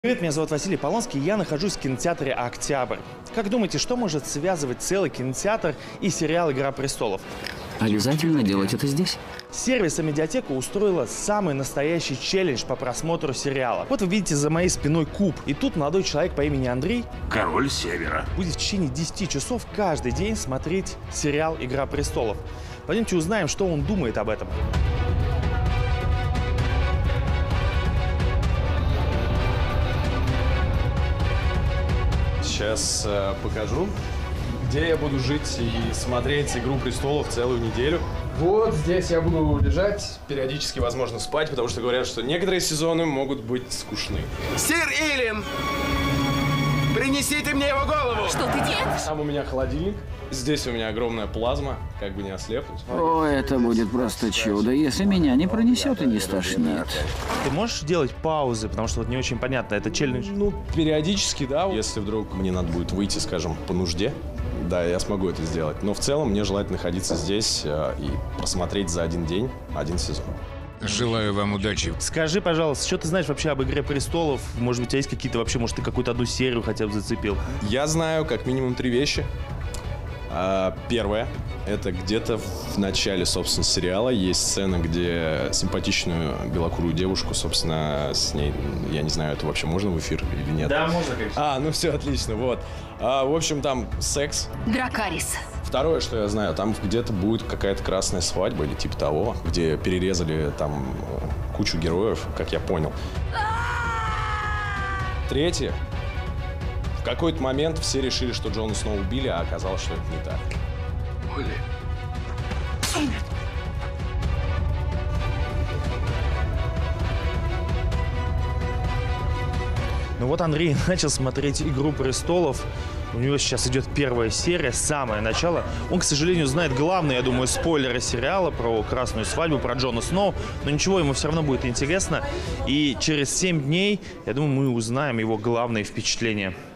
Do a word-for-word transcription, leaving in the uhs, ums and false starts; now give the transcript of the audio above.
Привет, меня зовут Василий Полонский, и я нахожусь в кинотеатре «Октябрь». Как думаете, что может связывать целый кинотеатр и сериал «Игра престолов»? Обязательно делать это здесь? Сервис «Амедиатека» устроила самый настоящий челлендж по просмотру сериала. Вот вы видите за моей спиной куб, и тут молодой человек по имени Андрей, король Севера, будет в течение десяти часов каждый день смотреть сериал «Игра престолов». Пойдемте узнаем, что он думает об этом. Сейчас э, покажу, где я буду жить и смотреть «Игру престолов» целую неделю. Вот здесь я буду лежать, периодически, возможно, спать, потому что говорят, что некоторые сезоны могут быть скучны. Сир Илин, принесите мне его голову! Что ты делаешь? Там у меня холодильник, здесь у меня огромная плазма, как бы не ослепнуть. О, это будет просто чудо, если меня не пронесет и не стошнит. Ты можешь делать паузы, потому что вот не очень понятно, это челлендж? Ну, периодически, да. Если вдруг мне надо будет выйти, скажем, по нужде, да, я смогу это сделать. Но в целом мне желательно находиться здесь э, и просмотреть за один день один сезон. Желаю вам удачи. Скажи, пожалуйста, что ты знаешь вообще об «Игре престолов»? Может быть, у тебя есть какие-то вообще, может, ты какую-то одну серию хотя бы зацепил? Я знаю как минимум три вещи. А, первое. Это где-то в начале, собственно, сериала есть сцена, где симпатичную белокурую девушку, собственно, с ней, я не знаю, это вообще можно в эфир или нет? Да, можно, конечно. А, ну все, отлично, вот. А, в общем, там секс. Дракарис. Второе, что я знаю, там где-то будет какая-то красная свадьба или типа того, где перерезали там кучу героев, как я понял. Третье. В какой-то момент все решили, что Джона Сноу убили, а оказалось, что это не так. Оли. Ну вот Андрей начал смотреть «Игру престолов». У него сейчас идет первая серия, самое начало. Он, к сожалению, знает главные, я думаю, спойлеры сериала про красную свадьбу, про Джона Сноу. Но ничего, ему все равно будет интересно. И через семь дней, я думаю, мы узнаем его главные впечатления.